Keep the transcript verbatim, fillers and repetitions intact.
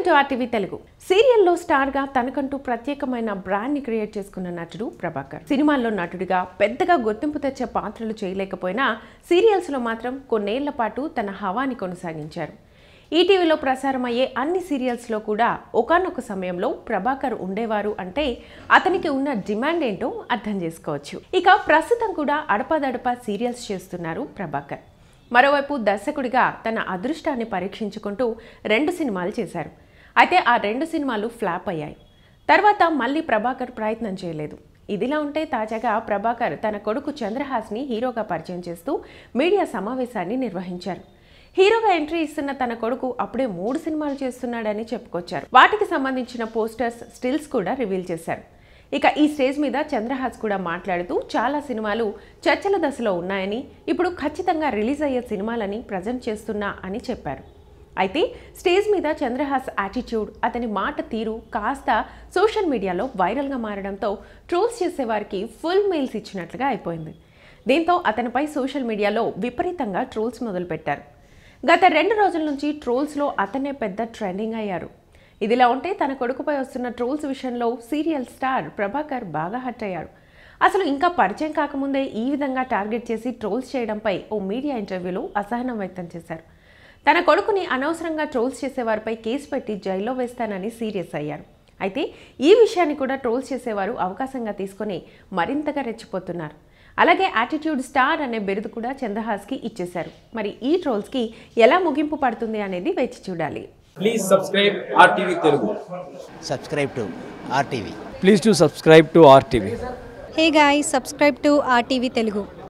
To RTV Telugu. సీరియల్లో star గా తనకంటూ ప్రత్యేకమైన బ్రాండ్ ని క్రియేట్ చేసుకున్న నటుడు ప్రభాకర్. సినిమాల్లో నటుడిగా పెద్దగా గుర్తింపు తెచ్చే పాత్రలు చేయలేకపోయినా సీరియల్స్ లో మాత్రం కొన్నేళ్ల పాటు తన హవాని కొనసాగించారు. ఈటీవీలో ప్రసారమయ్యే అన్ని సీరియల్స్ లో కూడా ఒకానొక సమయంలో ప్రభాకర్ ఉండేవారు అంటే అతనికి ఉన్న డిమాండ్ ఏంటో అర్థం చేసుకోవచ్చు. ఇక ప్రస్తుతం కూడా అడపాదడపా సీరియల్స్ చేస్తున్నారు ప్రభాకర్. మరోవైపు దర్శకుడిగా తన అదృష్టాన్ని పరీక్షించుకుంటూ రెండు సినిమాలు చేశారు. అయితే ఆ రెండు సినిమాలు ఫ్లాప్ అయ్యాయి. తర్వాత మళ్ళీ ప్రభాకర్ ప్రయత్నం చేయలేదు. ఇదిలా ఉంటే తాజాగా ప్రభాకర్ తన కొడుకు చంద్రహాస్ని హీరోగా పరిచయం చేస్తూ మీడియా సమావేశాన్ని నిర్వహించారు. హీరోగా ఎంట్రీ ఇస్తున్న తన కొడుకు అప్పుడే మూడు సినిమాలు చేస్తున్నాడని చెప్పుకొచ్చారు. వాటికి సంబంధించిన పోస్టర్స్, స్టిల్స్ కూడా రివీల్ చేశారు. ఇక ఈ స్టేజ్ మీద చంద్రహాస్ కూడా మాట్లాడుతూ చాలా సినిమాలు చర్చల దశలో ఉన్నాయని, ఇప్పుడు ఖచ్చితంగా రిలీజ్ అయ్యే సినిమాలని ప్రజెంట్ చేస్తున్నా అని చెప్పారు. అయితే స్టేజ్ మీద చంద్రహాస్ యాటిట్యూడ్, అతని మాట తీరు కాస్త సోషల్ మీడియాలో వైరల్గా మారడంతో ట్రోల్స్ చేసేవారికి ఫుల్ మెయిల్స్ ఇచ్చినట్లుగా అయిపోయింది. దీంతో అతనిపై సోషల్ మీడియాలో విపరీతంగా ట్రోల్స్ మొదలుపెట్టారు. గత రెండు రోజుల నుంచి ట్రోల్స్లో అతనే పెద్ద ట్రెండింగ్ అయ్యారు. ఇదిలా ఉంటే తన కొడుకుపై వస్తున్న ట్రోల్స్ విషయంలో సీరియల్ స్టార్ ప్రభాకర్ బాగా హర్ట్ అయ్యారు. అసలు ఇంకా పరిచయం కాకముందే ఈ విధంగా టార్గెట్ చేసి ట్రోల్స్ చేయడంపై ఓ మీడియా ఇంటర్వ్యూలో అసహనం వ్యక్తం చేశారు. తన కొడుకుని అనవసరంగా ట్రోల్స్ చేసేవారిపై కేసు పెట్టి జైల్లో వేస్తానని సీరియస్ అయ్యారు. అయితే ఈ విషయాన్ని కూడా ట్రోల్స్ చేసేవారు అవకాశంగా తీసుకొని మరింతగా రెచ్చిపోతున్నారు. అలాగే యాటిట్యూడ్ స్టార్ అనే బిరుదు కూడా చంద్రహాస్కి ఇచ్చేశారు. మరి ఈ ట్రోల్స్కి ఎలా ముగింపు పడుతుంది అనేది వేచి చూడాలి. Please subscribe R T V Telugu. Subscribe to R T V. Please do subscribe to R T V. Hey guys, subscribe to R T V Telugu.